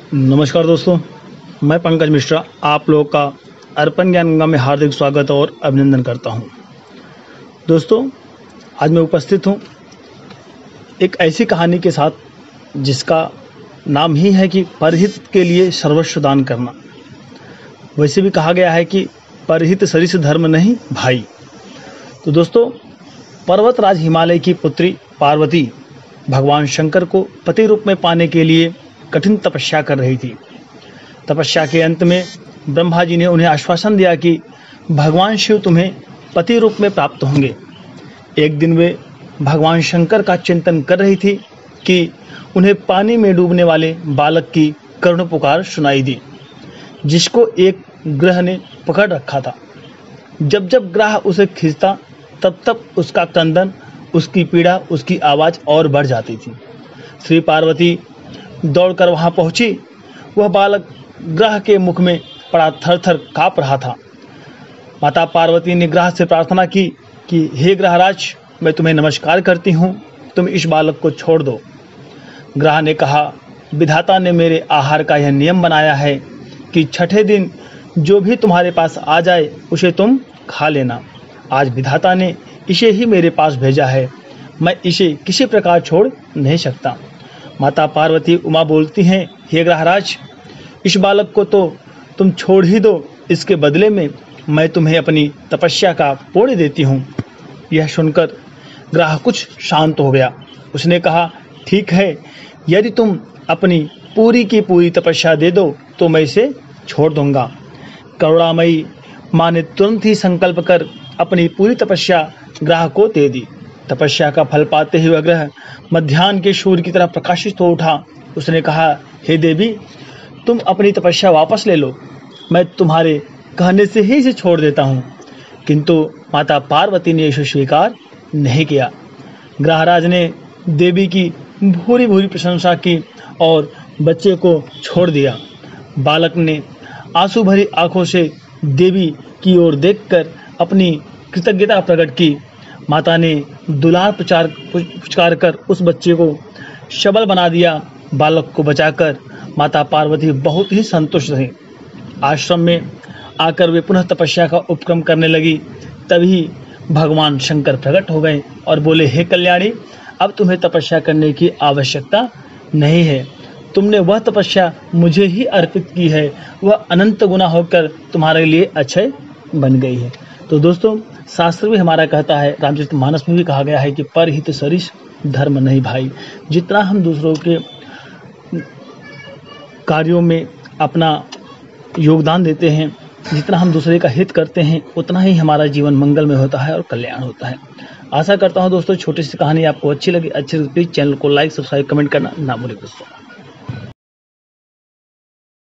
नमस्कार दोस्तों, मैं पंकज मिश्रा आप लोगों का अर्पण ज्ञान गंगा में हार्दिक स्वागत और अभिनंदन करता हूं। दोस्तों, आज मैं उपस्थित हूं एक ऐसी कहानी के साथ जिसका नाम ही है कि परहित के लिए सर्वस्व दान करना। वैसे भी कहा गया है कि परहित सरिस धर्म नहीं भाई। तो दोस्तों, पर्वतराज हिमालय की पुत्री पार्वती भगवान शंकर को पति रूप में पाने के लिए कठिन तपस्या कर रही थी। तपस्या के अंत में ब्रह्मा जी ने उन्हें आश्वासन दिया कि भगवान शिव तुम्हें पति रूप में प्राप्त होंगे। एक दिन वे भगवान शंकर का चिंतन कर रही थी कि उन्हें पानी में डूबने वाले बालक की करुण पुकार सुनाई दी, जिसको एक ग्रह ने पकड़ रखा था। जब जब ग्रह उसे खींचता तब तब उसका क्रंदन, उसकी पीड़ा, उसकी आवाज़ और बढ़ जाती थी। श्री पार्वती दौड़कर वहां पहुंची। वह बालक ग्रह के मुख में पड़ा थर थर काँप रहा था। माता पार्वती ने ग्रह से प्रार्थना की कि हे ग्रहराज, मैं तुम्हें नमस्कार करती हूँ, तुम इस बालक को छोड़ दो। ग्रह ने कहा, विधाता ने मेरे आहार का यह नियम बनाया है कि छठे दिन जो भी तुम्हारे पास आ जाए उसे तुम खा लेना। आज विधाता ने इसे ही मेरे पास भेजा है, मैं इसे किसी प्रकार छोड़ नहीं सकता। माता पार्वती उमा बोलती हैं, हे ग्रहराज, इस बालक को तो तुम छोड़ ही दो, इसके बदले में मैं तुम्हें अपनी तपस्या का पुण्य देती हूँ। यह सुनकर ग्रह कुछ शांत हो गया। उसने कहा, ठीक है, यदि तुम अपनी पूरी की पूरी तपस्या दे दो तो मैं इसे छोड़ दूंगा। करुणामयी माँ ने तुरंत ही संकल्प कर अपनी पूरी तपस्या ग्रह को दे दी। तपस्या का फल पाते ही वह ग्रह मध्याह्न के सूर्य की तरह प्रकाशित हो उठा। उसने कहा, हे देवी, तुम अपनी तपस्या वापस ले लो, मैं तुम्हारे कहने से ही इसे छोड़ देता हूँ। किंतु माता पार्वती ने इसे स्वीकार नहीं किया। ग्रहराज ने देवी की भूरी भूरी प्रशंसा की और बच्चे को छोड़ दिया। बालक ने आंसू भरी आंखों से देवी की ओर देखकर अपनी कृतज्ञता प्रकट की। माता ने दुलार पुचकार कर उस बच्चे को सबल बना दिया। बालक को बचाकर माता पार्वती बहुत ही संतुष्ट रही। आश्रम में आकर वे पुनः तपस्या का उपक्रम करने लगी। तभी भगवान शंकर प्रकट हो गए और बोले, हे कल्याणी, अब तुम्हें तपस्या करने की आवश्यकता नहीं है। तुमने वह तपस्या मुझे ही अर्पित की है, वह अनंत गुना होकर तुम्हारे लिए अक्षय बन गई है। तो दोस्तों, शास्त्र भी हमारा कहता है, रामचरितमानस में भी कहा गया है कि परहित सरिस धर्म नहीं भाई। जितना हम दूसरों के कार्यों में अपना योगदान देते हैं, जितना हम दूसरे का हित करते हैं, उतना ही हमारा जीवन मंगलमय होता है और कल्याण होता है। आशा करता हूं दोस्तों, छोटी सी कहानी आपको अच्छी लगी। अच्छी प्लीज़ चैनल को लाइक, सब्सक्राइब, कमेंट करना ना भूलें दोस्तों।